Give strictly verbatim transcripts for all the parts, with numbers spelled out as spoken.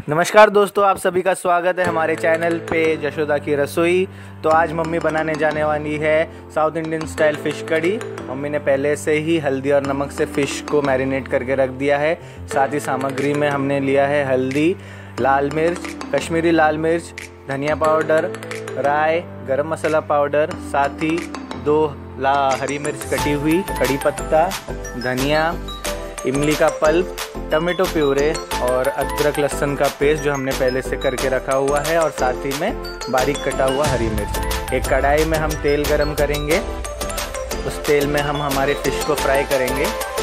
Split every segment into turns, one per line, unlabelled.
नमस्कार दोस्तों, आप सभी का स्वागत है हमारे चैनल पे जशोदा की रसोई। तो आज मम्मी बनाने जाने वाली है साउथ इंडियन स्टाइल फ़िश कड़ी। मम्मी ने पहले से ही हल्दी और नमक से फ़िश को मैरिनेट करके रख दिया है। साथ ही सामग्री में हमने लिया है हल्दी, लाल मिर्च, कश्मीरी लाल मिर्च, धनिया पाउडर, राई, गरम मसाला पाउडर, साथ ही दो ला हरी मिर्च कटी हुई, कड़ी पत्ता, धनिया, इमली का पल्प, टमाटो प्यूरे और अदरक लहसुन का पेस्ट जो हमने पहले से करके रखा हुआ है, और साथ ही में बारीक कटा हुआ हरी मिर्च। एक कढ़ाई में हम तेल गरम करेंगे, उस तेल में हम हमारे फ़िश को फ्राई करेंगे।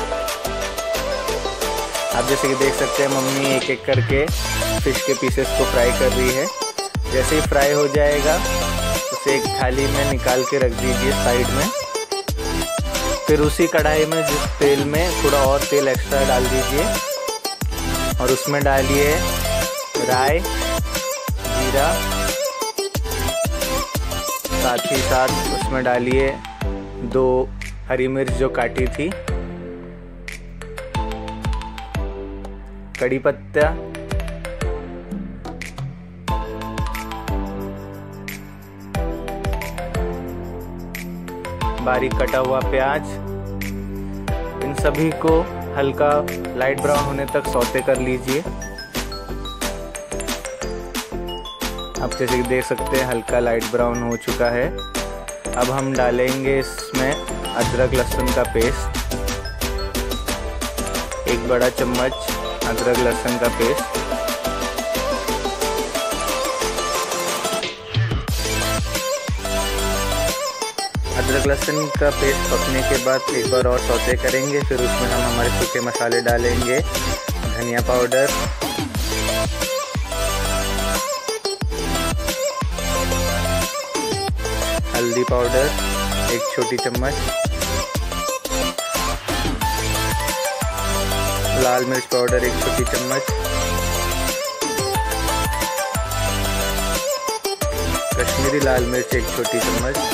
आप जैसे कि देख सकते हैं मम्मी एक एक करके फ़िश के पीसेस को फ्राई कर रही है। जैसे ही फ्राई हो जाएगा उसे एक थाली में निकाल के रख दीजिए साइड में। फिर उसी कढ़ाई में जिस तेल में थोड़ा और तेल एक्स्ट्रा डाल दीजिए और उसमें डालिए राई, जीरा, साथ ही साथ उसमें डालिए दो हरी मिर्च जो काटी थी, कड़ी पत्ता, बारीक कटा हुआ प्याज। इन सभी को हल्का लाइट ब्राउन होने तक सौते कर लीजिए। आप जैसे कि देख सकते हैं हल्का लाइट ब्राउन हो चुका है। अब हम डालेंगे इसमें अदरक लहसुन का पेस्ट, एक बड़ा चम्मच अदरक लहसुन का पेस्ट। अदरक लहसुन का पेस्ट पकने के बाद एक बार और सौते करेंगे। फिर उसमें हम हमारे सूखे मसाले डालेंगे, धनिया पाउडर, हल्दी पाउडर एक छोटी चम्मच, लाल मिर्च पाउडर एक छोटी चम्मच, कश्मीरी लाल मिर्च एक छोटी चम्मच,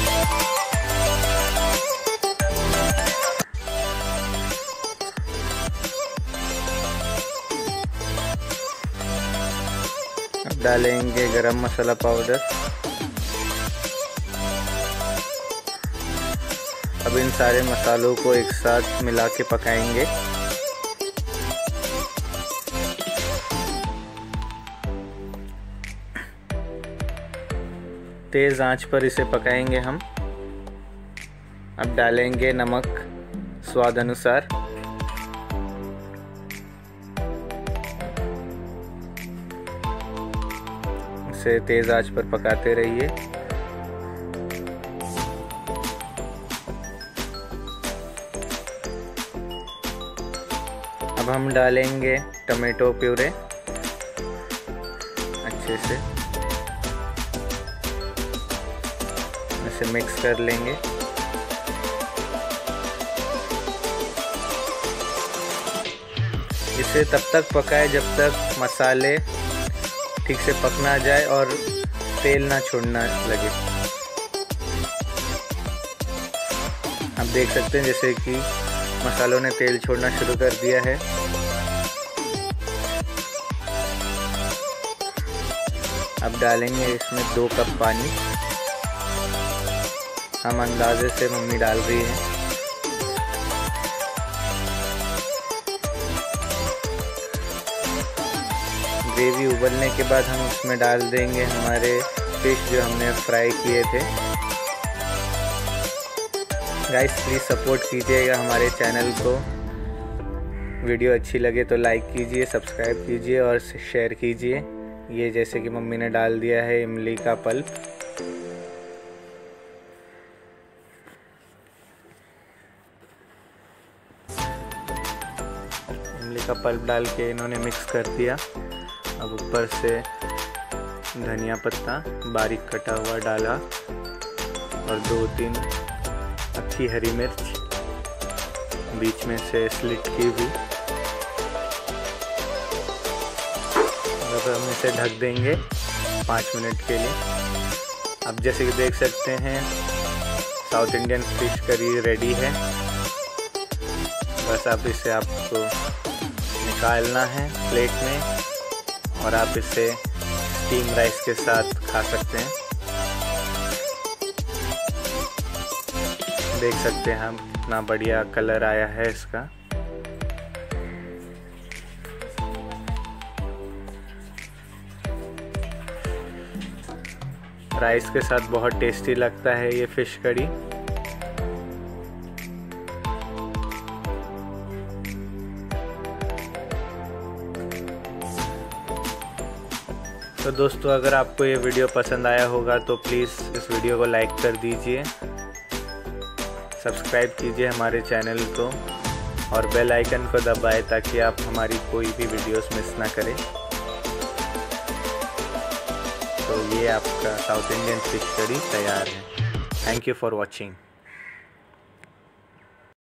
अब डालेंगे गरम मसाला पाउडर। अब इन सारे मसालों को एक साथ मिला के पकाएंगे। तेज आंच पर इसे पकाएंगे हम। अब डालेंगे नमक स्वाद अनुसार, इसे तेज आंच पर पकाते रहिए। अब हम डालेंगे टमाटो प्यूरे अच्छे से, इसे मिक्स कर लेंगे। इसे तब तक पकाएं जब तक मसाले ठीक से पक ना जाए और तेल ना छोड़ना लगे। आप देख सकते हैं जैसे कि मसालों ने तेल छोड़ना शुरू कर दिया है। अब डालेंगे इसमें दो कप पानी। हम अंदाजे से मम्मी डाल रही है। ग्रेवी उबलने के बाद हम उसमें डाल देंगे हमारे फिश जो हमने फ्राई किए थे। गाइस प्लीज़ सपोर्ट कीजिएगा हमारे चैनल को। वीडियो अच्छी लगे तो लाइक कीजिए, सब्सक्राइब कीजिए और शेयर कीजिए। ये जैसे कि मम्मी ने डाल दिया है इमली का पल्प। इमली का पल्प डाल के इन्होंने मिक्स कर दिया। अब ऊपर से धनिया पत्ता बारीक कटा हुआ डाला और दो तीन अच्छी हरी मिर्च बीच में से स्लिट की हुई। अब हम इसे ढक देंगे पाँच मिनट के लिए। अब जैसे कि देख सकते हैं South Indian fish curry ready है। बस अब इसे आपको निकालना है प्लेट में और आप इसे स्टीम राइस के साथ खा सकते हैं। देख सकते हैं हम कितना बढ़िया कलर आया है इसका। राइस के साथ बहुत टेस्टी लगता है ये फिश कड़ी। तो दोस्तों, अगर आपको ये वीडियो पसंद आया होगा तो प्लीज़ इस वीडियो को लाइक कर दीजिए, सब्सक्राइब कीजिए हमारे चैनल को और बेल आइकन को दबाएं ताकि आप हमारी कोई भी वीडियोस मिस ना करें। तो ये आपका साउथ इंडियन फिश कड़ी तैयार है। Thank you for watching.